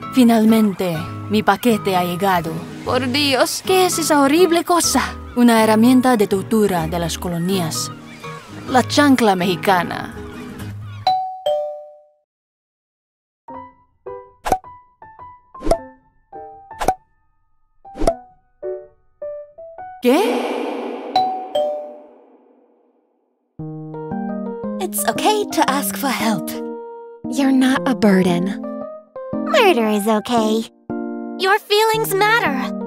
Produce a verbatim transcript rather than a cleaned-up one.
Finalmente, mi paquete ha llegado. Por Dios, ¿qué es esa horrible cosa? Una herramienta de tortura de las colonias. La chancla mexicana. ¿Qué? It's okay to ask for help. You're not a burden. Murder is okay. Your feelings matter.